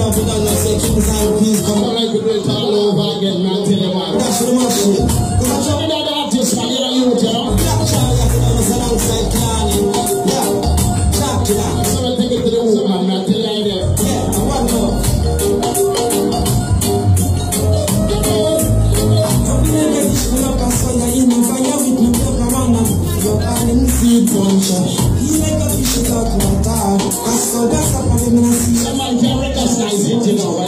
love it, and I say kings and queens. Come on, like we do it all over again, man. Tell you what. That's the machine. Because I'm not the artist, man. You're a youth, you know. Black Charlie, I think I was alongside Clanny. Yeah. Dracula. So I take it to the woman, man. Tell you idea. Yeah, I want to. Someone can recognize it, you know.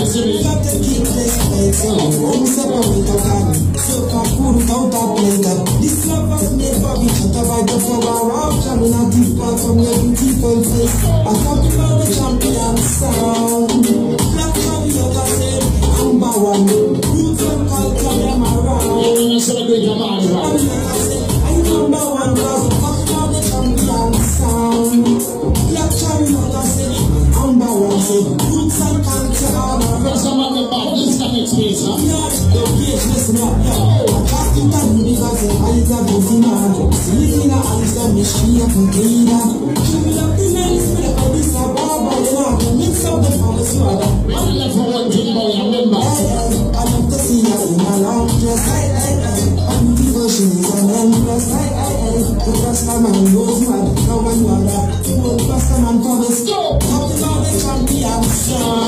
This love was made for me. Talk about the flower of champion and deep part from every people face. I talk about the champion sound. Black Mario was said, number one. Roots and culture, them around. You celebrate your man, right? I'm number one, cause talk about the champion sound. Black Mario was said, number one. Roots and culture, them around. First of all, the bad, this can explain, huh? The page, listen up, I got to tell you because the eyes are busy, man. Sleeping at eyes are machine of a cleaner. Give me up the nails for the police, I bow by the law. Mix up the police, you are the one left for one thing, boy, I remember. I love to see you in my long dress. I'm devotion is an endless. The first time I knows mad. Now when you are that, you will first time and promise. Talk about the champion, son.